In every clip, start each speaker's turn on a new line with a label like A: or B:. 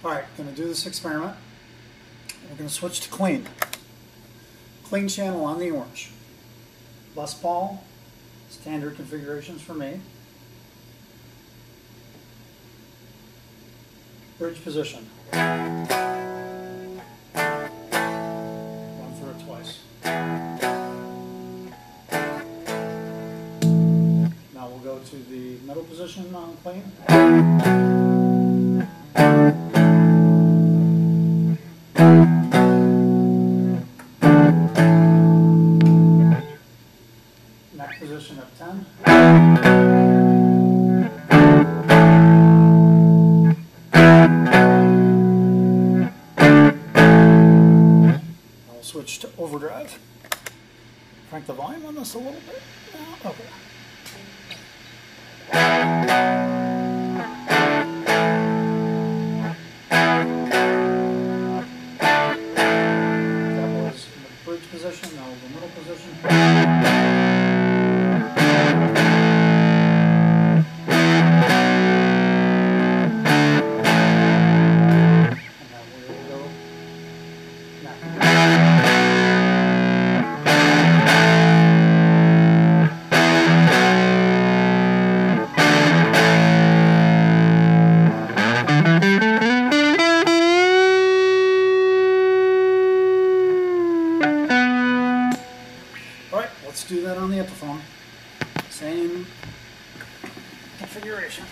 A: Alright, going to do this experiment. We're going to switch to clean. Clean channel on the orange. Les Paul, standard configurations for me. Bridge position. Run through it twice. Now we'll go to the middle position on clean. Neck position at 10. I'll switch to overdrive. Crank the volume on this a little bit. Okay. That was in the bridge position, now the middle position. Alright, let's do that on the Epiphone. Same configuration.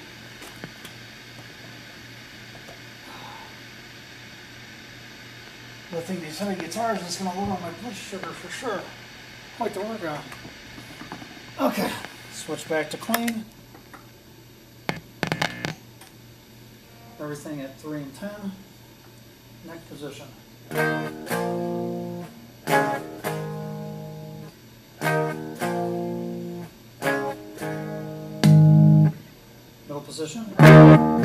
A: Lifting these heavy guitars is going to lower my blood sugar for sure. Quite the workout. Okay, switch back to clean. Everything at 3 and 10. Neck position. Middle position.